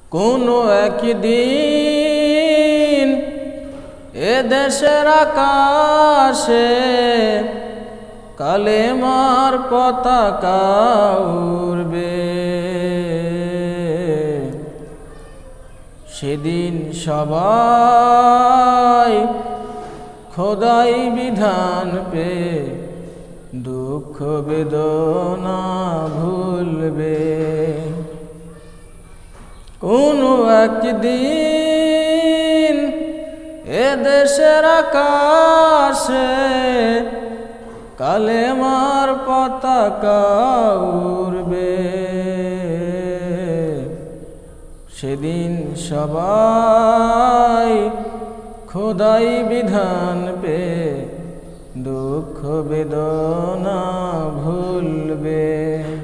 কোনো একদিন এ দেশের আকাশে কালেমার পতাকা উড়বে। সেদিন সবাই খোদাই বিধান পে দুঃখ বেদনা ভুলবে। কোনো একদিন এ দেশের আকাশে কালেমার পতাকা উড়বে। সেদিন সবাই খোদাই বিধান পে দুঃখ বেদনা ভুলবে।